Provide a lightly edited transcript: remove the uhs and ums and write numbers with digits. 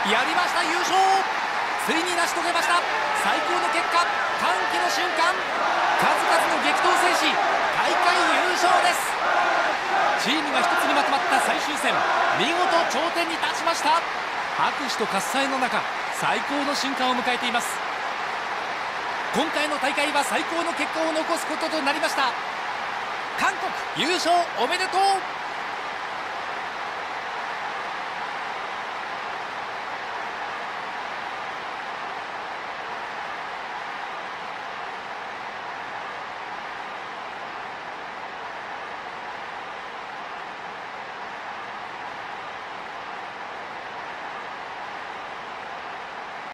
やりました、優勝。ついに成し遂げました。最高の結果、歓喜の瞬間。数々の激闘を制し大会優勝です。チームが一つにまとまった最終戦、見事頂点に立ちました。拍手と喝采の中、最高の瞬間を迎えています。今回の大会は最高の結果を残すこととなりました。韓国優勝おめでとう。